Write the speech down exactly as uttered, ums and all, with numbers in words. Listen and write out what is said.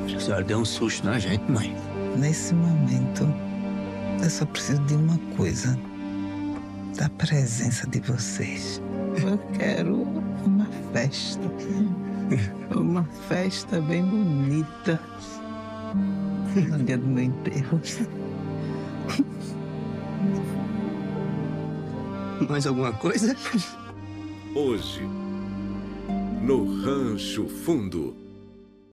A senhora deu um susto na gente, mãe. Nesse momento, eu só preciso de uma coisa. Da presença de vocês. Eu quero uma festa. Uma festa bem bonita. No dia do meu enterro. Mais alguma coisa? Hoje, no Rancho Fundo.